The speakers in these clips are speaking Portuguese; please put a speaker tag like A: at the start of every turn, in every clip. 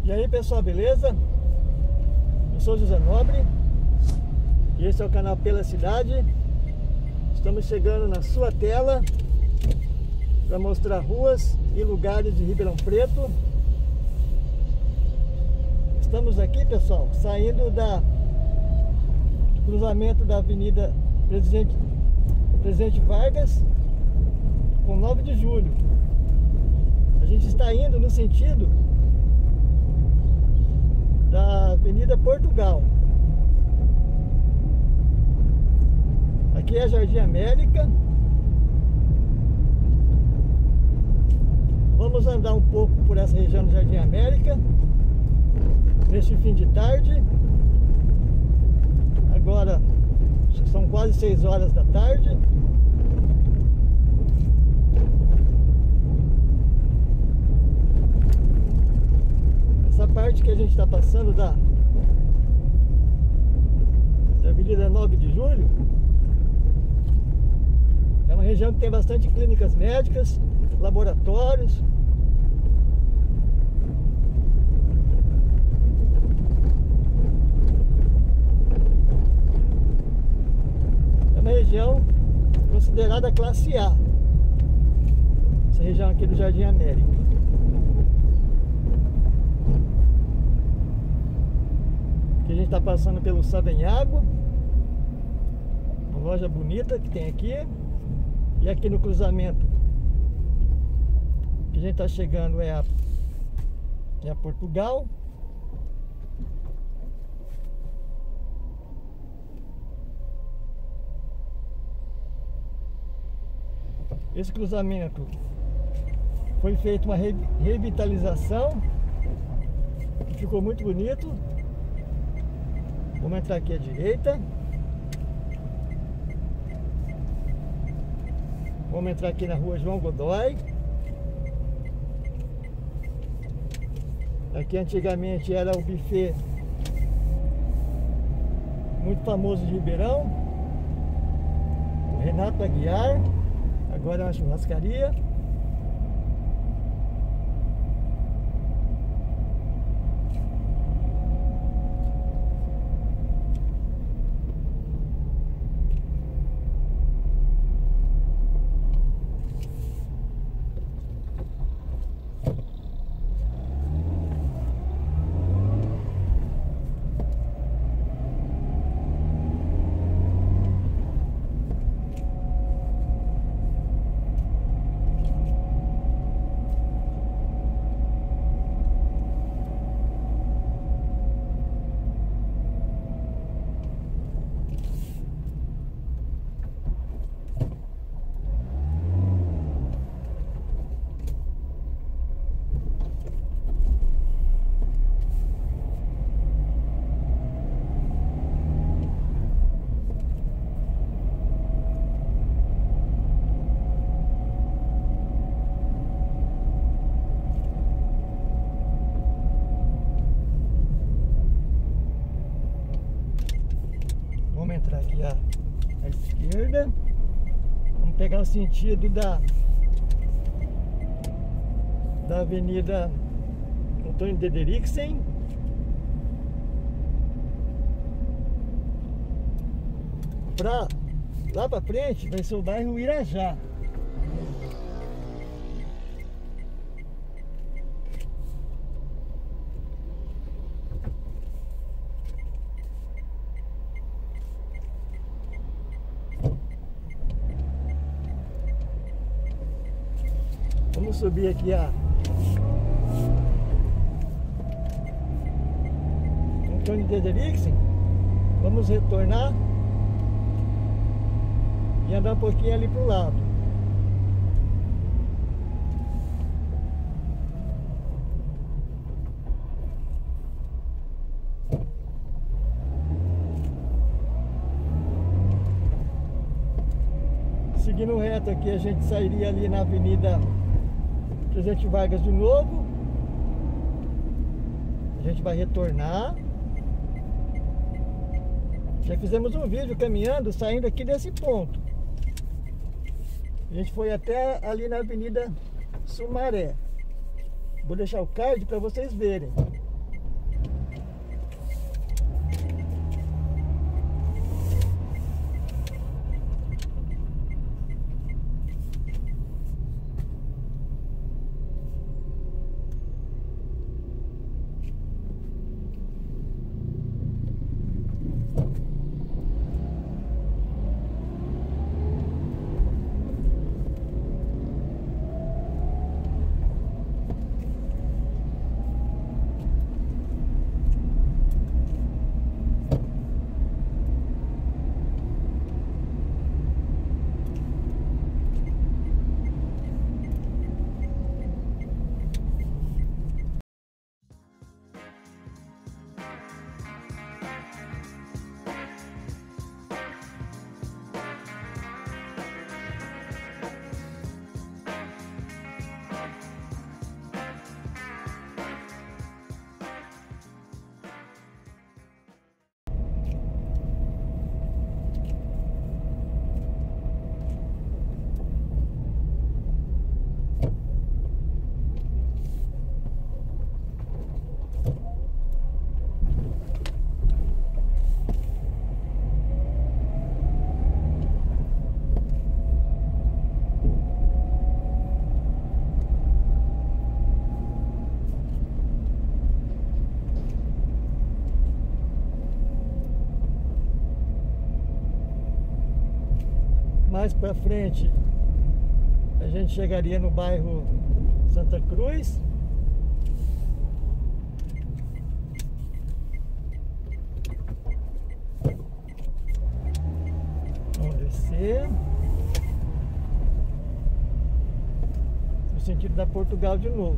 A: E aí pessoal, beleza? Eu sou José Nobre e esse é o canal Pela Cidade. Estamos chegando na sua tela para mostrar ruas e lugares de Ribeirão Preto. Estamos aqui, pessoal, saindo do cruzamento da Avenida Presidente Vargas com 9 de julho. A gente está indo no sentido da Avenida Portugal. Aqui é Jardim América. Vamos andar um pouco por essa região do Jardim América neste fim de tarde. Agora são quase 6 horas da tarde. Essa parte que a gente está passando da Avenida 9 de Julho é uma região que tem bastante clínicas médicas, laboratórios. É uma região considerada classe A, essa região aqui do Jardim América. Aqui a gente está passando pelo Savenhago, uma loja bonita que tem aqui. E aqui no cruzamento que a gente está chegando é a Portugal. Esse cruzamento foi feita uma revitalização que ficou muito bonito. Vamos entrar aqui à direita. Vamos entrar aqui na rua João Godoy. Aqui antigamente era o buffet muito famoso de Ribeirão, o Renato Aguiar. Agora é uma churrascaria. Vamos entrar aqui à esquerda. Vamos pegar o sentido da Avenida Antônio Dederiksen. Lá para frente vai ser o bairro Irajá. Vamos subir aqui a Antônio Dederiksen. Vamos retornar e andar um pouquinho ali para o lado. Seguindo reto aqui, a gente sairia ali na Avenida Presidente Vargas de novo. A gente vai retornar. Já fizemos um vídeo caminhando, saindo aqui desse ponto. A gente foi até ali na Avenida Sumaré. Vou deixar o card para vocês verem. Mais para frente a gente chegaria no bairro Santa Cruz. Vamos descer no sentido da Portugal de novo.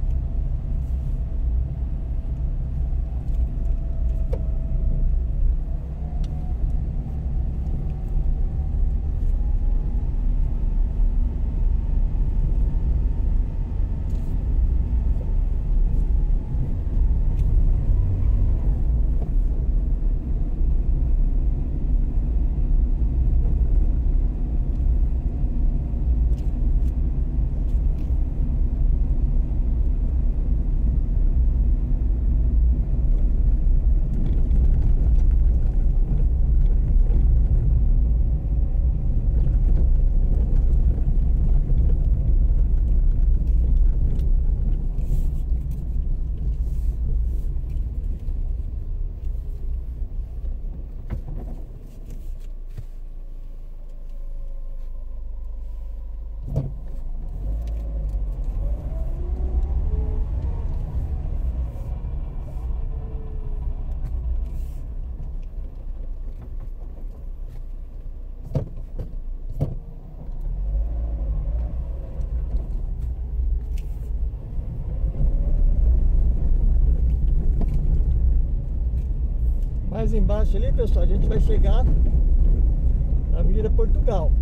A: Mais embaixo ali, pessoal, a gente vai chegar na Avenida Portugal.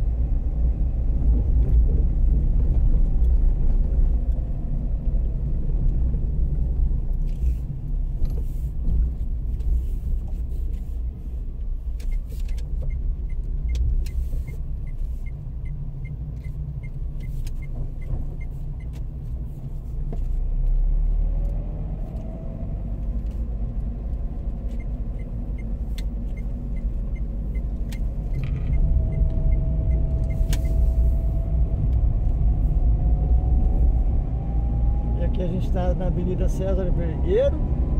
A: Aqui a gente está na Avenida César Vergueiro.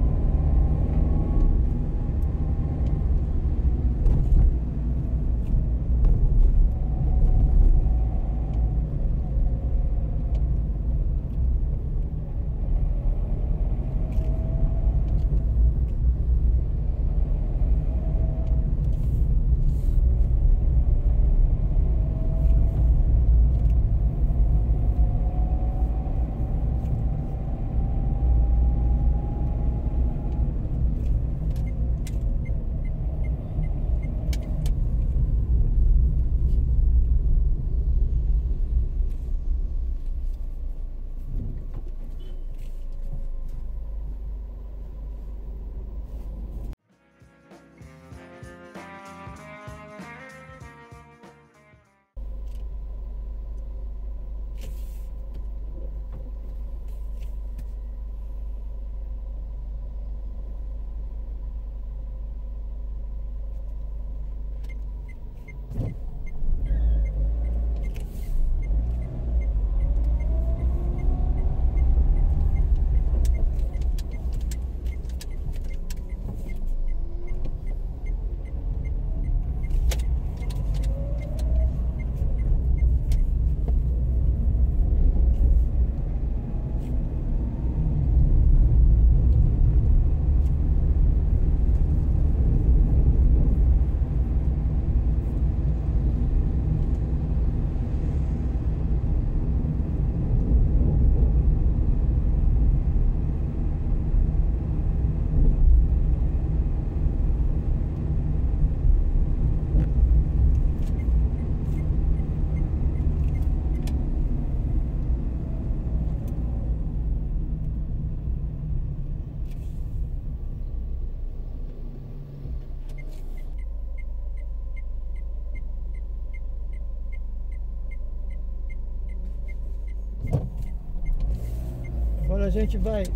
A: Agora a gente vai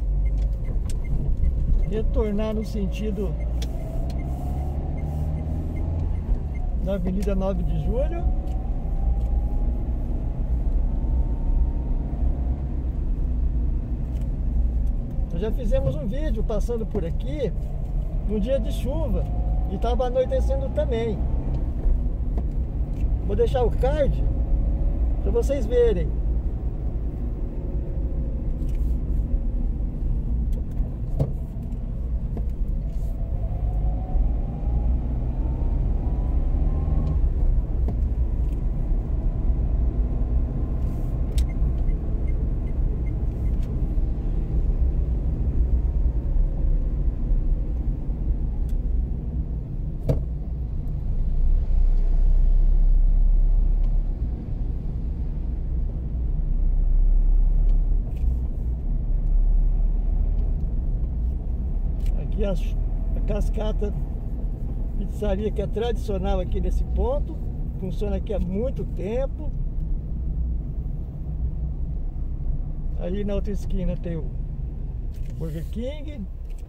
A: retornar no sentido da Avenida 9 de Julho. Nós já fizemos um vídeo passando por aqui no dia de chuva e estava anoitecendo também. Vou deixar o card para vocês verem. Aqui a Cascata Pizzaria, que é tradicional aqui nesse ponto, funciona aqui há muito tempo. Ali na outra esquina tem o Burger King.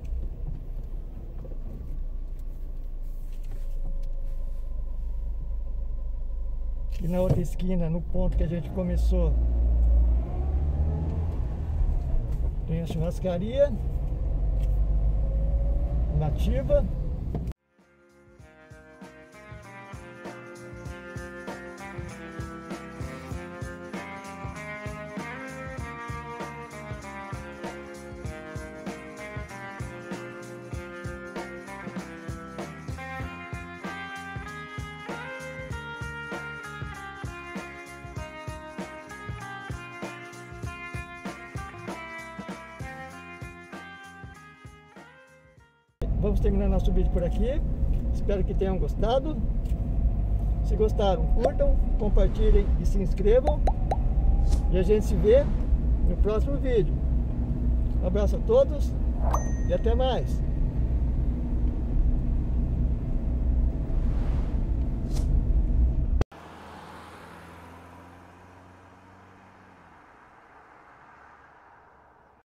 A: E na outra esquina, no ponto que a gente começou, tem a churrascaria Nativa. Vamos terminar nosso vídeo por aqui. Espero que tenham gostado. Se gostaram, curtam, compartilhem e se inscrevam. E a gente se vê no próximo vídeo. Um abraço a todos e até mais.